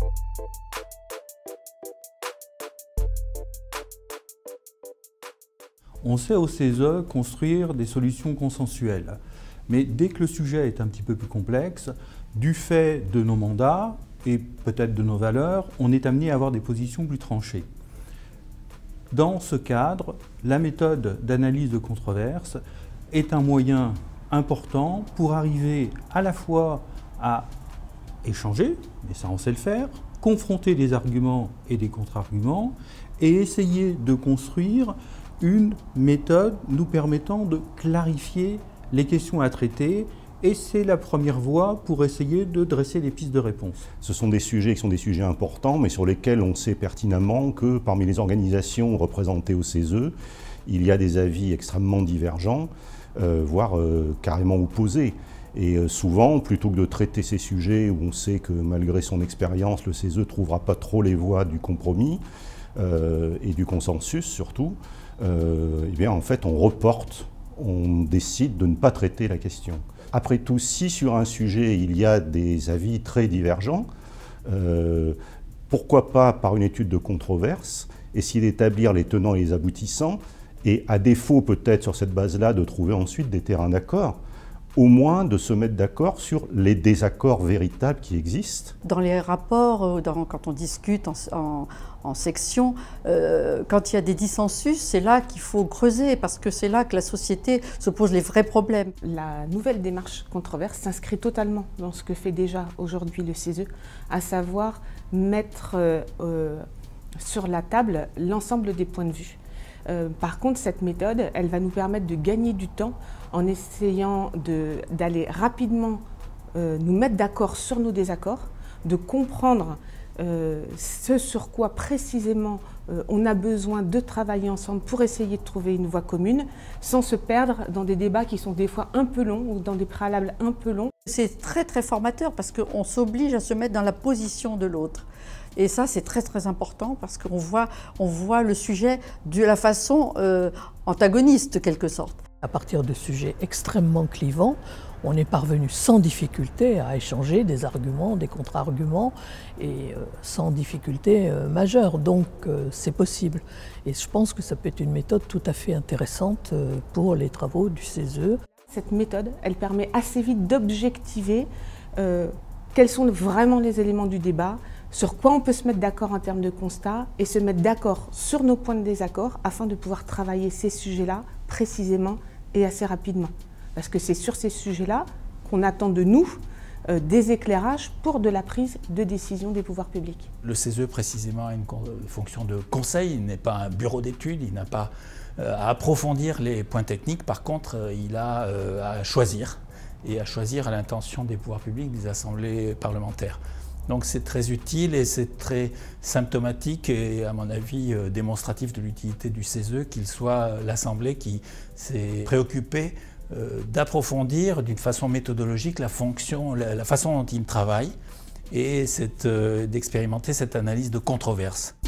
On sait au CESE construire des solutions consensuelles. Mais dès que le sujet est un petit peu plus complexe, du fait de nos mandats et peut-être de nos valeurs, on est amené à avoir des positions plus tranchées. Dans ce cadre, la méthode d'analyse de controverse est un moyen important pour arriver à la fois à échanger, mais ça on sait le faire, confronter des arguments et des contre-arguments et essayer de construire une méthode nous permettant de clarifier les questions à traiter, et c'est la première voie pour essayer de dresser des pistes de réponse. Ce sont des sujets qui sont des sujets importants, mais sur lesquels on sait pertinemment que parmi les organisations représentées au CESE, il y a des avis extrêmement divergents, voire carrément opposés. Et souvent, plutôt que de traiter ces sujets où on sait que malgré son expérience, le CESE ne trouvera pas trop les voies du compromis et du consensus surtout, eh bien, en fait, on reporte, on décide de ne pas traiter la question. Après tout, si sur un sujet il y a des avis très divergents, pourquoi pas par une étude de controverse, essayer d'établir les tenants et les aboutissants, et à défaut peut-être sur cette base-là de trouver ensuite des terrains d'accord, au moins de se mettre d'accord sur les désaccords véritables qui existent. Dans les rapports, quand on discute en section, quand il y a des dissensus, c'est là qu'il faut creuser, parce que c'est là que la société se pose les vrais problèmes. La nouvelle démarche controverse s'inscrit totalement dans ce que fait déjà aujourd'hui le CESE, à savoir mettre sur la table l'ensemble des points de vue. Par contre, cette méthode, elle va nous permettre de gagner du temps en essayant d'aller rapidement nous mettre d'accord sur nos désaccords, de comprendre ce sur quoi précisément on a besoin de travailler ensemble pour essayer de trouver une voie commune, sans se perdre dans des débats qui sont des fois un peu longs ou dans des préalables un peu longs. C'est très très formateur parce qu'on s'oblige à se mettre dans la position de l'autre. Et ça, c'est très très important parce qu'on voit le sujet de la façon antagoniste, quelque sorte. À partir de sujets extrêmement clivants, on est parvenu sans difficulté à échanger des arguments, des contre-arguments, et sans difficulté majeure. Donc c'est possible. Et je pense que ça peut être une méthode tout à fait intéressante pour les travaux du CESE. Cette méthode, elle permet assez vite d'objectiver quels sont vraiment les éléments du débat, sur quoi on peut se mettre d'accord en termes de constat et se mettre d'accord sur nos points de désaccord afin de pouvoir travailler ces sujets-là précisément et assez rapidement. Parce que c'est sur ces sujets-là qu'on attend de nous des éclairages pour de la prise de décision des pouvoirs publics. Le CESE précisément a une fonction de conseil, il n'est pas un bureau d'études, il n'a pas à approfondir les points techniques, par contre il a à choisir, et à choisir à l'intention des pouvoirs publics, des assemblées parlementaires. Donc c'est très utile et c'est très symptomatique et à mon avis démonstratif de l'utilité du CESE qu'il soit l'Assemblée qui s'est préoccupée d'approfondir d'une façon méthodologique la façon dont il travaille et d'expérimenter cette analyse de controverse.